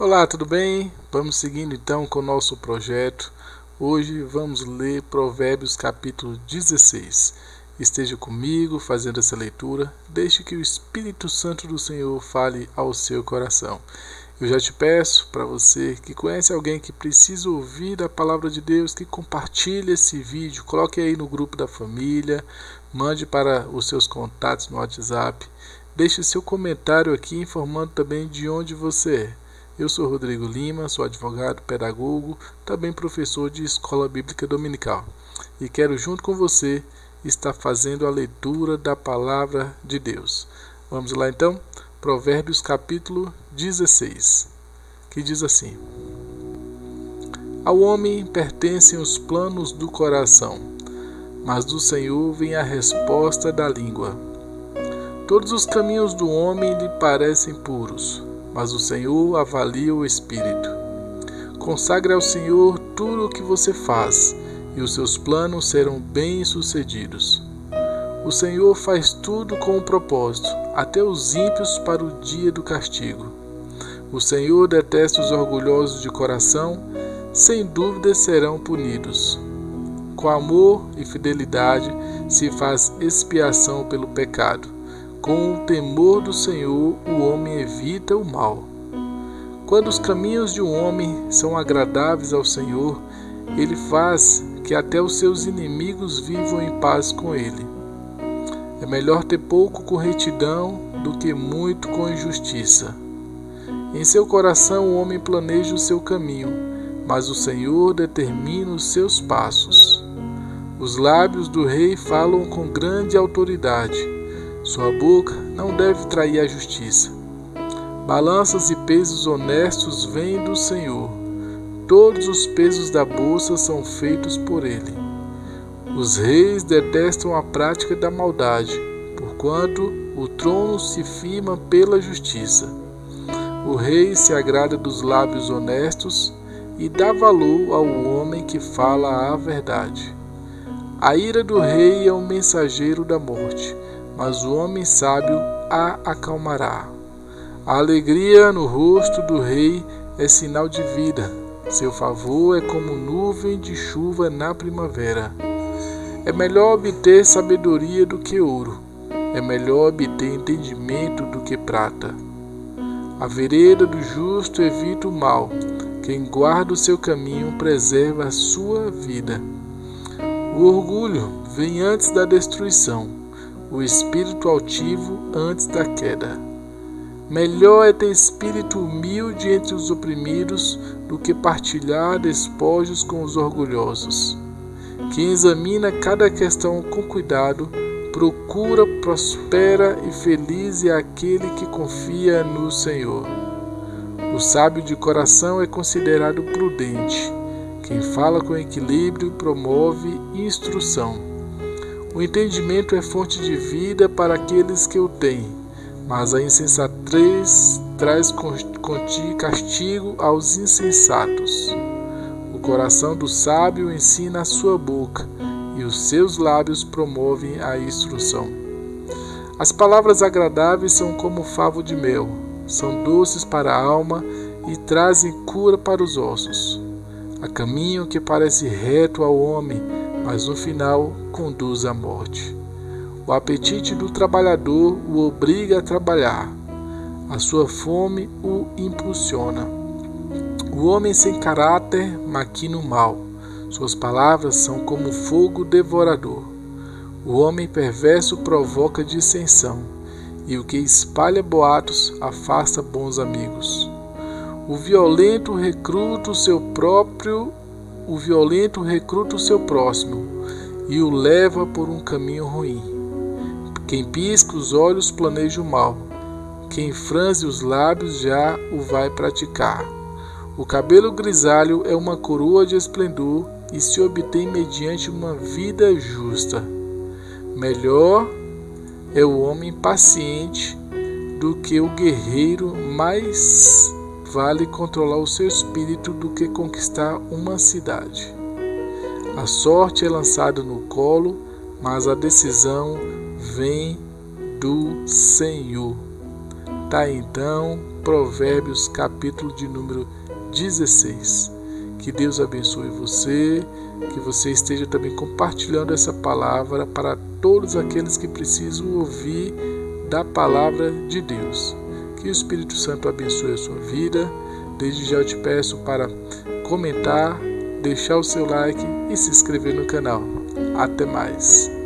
Olá, tudo bem? Vamos seguindo então com o nosso projeto. Hoje vamos ler Provérbios capítulo 16. Esteja comigo fazendo essa leitura. Deixe que o Espírito Santo do Senhor fale ao seu coração. Eu já te peço para você que conhece alguém que precisa ouvir a palavra de Deus, que compartilhe esse vídeo, coloque aí no grupo da família, mande para os seus contatos no WhatsApp. Deixe seu comentário aqui informando também de onde você é. Eu sou Rodrigo Lima, sou advogado, pedagogo, também professor de escola bíblica dominical. E quero junto com você estar fazendo a leitura da palavra de Deus. Vamos lá então? Provérbios capítulo 16, que diz assim: Ao homem pertencem os planos do coração, mas do Senhor vem a resposta da língua. Todos os caminhos do homem lhe parecem puros, mas o Senhor avalia o espírito. Consagre ao Senhor tudo o que você faz, e os seus planos serão bem-sucedidos. O Senhor faz tudo com um propósito, até os ímpios para o dia do castigo. O Senhor detesta os orgulhosos de coração, sem dúvida serão punidos. Com amor e fidelidade se faz expiação pelo pecado. Com o temor do Senhor, o homem evita o mal. Quando os caminhos de um homem são agradáveis ao Senhor, ele faz que até os seus inimigos vivam em paz com ele. É melhor ter pouco com retidão do que muito com injustiça. Em seu coração o homem planeja o seu caminho, mas o Senhor determina os seus passos. Os lábios do rei falam com grande autoridade. Sua boca não deve trair a justiça. Balanças e pesos honestos vêm do Senhor. Todos os pesos da bolsa são feitos por ele. Os reis detestam a prática da maldade, porquanto o trono se firma pela justiça. O rei se agrada dos lábios honestos e dá valor ao homem que fala a verdade. A ira do rei é um mensageiro da morte, mas o homem sábio a acalmará. A alegria no rosto do rei é sinal de vida. Seu favor é como nuvem de chuva na primavera. É melhor obter sabedoria do que ouro. É melhor obter entendimento do que prata. A vereda do justo evita o mal. Quem guarda o seu caminho preserva a sua vida. O orgulho vem antes da destruição. O espírito altivo antes da queda. Melhor é ter espírito humilde entre os oprimidos do que partilhar despojos com os orgulhosos. Quem examina cada questão com cuidado, procura, prospera e feliz é aquele que confia no Senhor. O sábio de coração é considerado prudente. Quem fala com equilíbrio promove instrução. O entendimento é fonte de vida para aqueles que o têm, mas a insensatez traz castigo aos insensatos. O coração do sábio ensina a sua boca, e os seus lábios promovem a instrução. As palavras agradáveis são como favo de mel, são doces para a alma e trazem cura para os ossos. Há caminho que parece reto ao homem, mas no final conduz à morte. O apetite do trabalhador o obriga a trabalhar. A sua fome o impulsiona. O homem sem caráter maquina o mal. Suas palavras são como fogo devorador. O homem perverso provoca dissensão, e o que espalha boatos afasta bons amigos. O violento recruta o seu próximo e o leva por um caminho ruim. Quem pisca os olhos planeja o mal. Quem franze os lábios já o vai praticar. O cabelo grisalho é uma coroa de esplendor e se obtém mediante uma vida justa. Melhor é o homem paciente do que o guerreiro, mais vale controlar o seu espírito do que conquistar uma cidade. A sorte é lançada no colo, mas a decisão vem do Senhor. Tá então, Provérbios, capítulo de número 16. Que Deus abençoe você, que você esteja também compartilhando essa palavra para todos aqueles que precisam ouvir da palavra de Deus. Que o Espírito Santo abençoe a sua vida. Desde já eu te peço para comentar, deixar o seu like e se inscrever no canal. Até mais!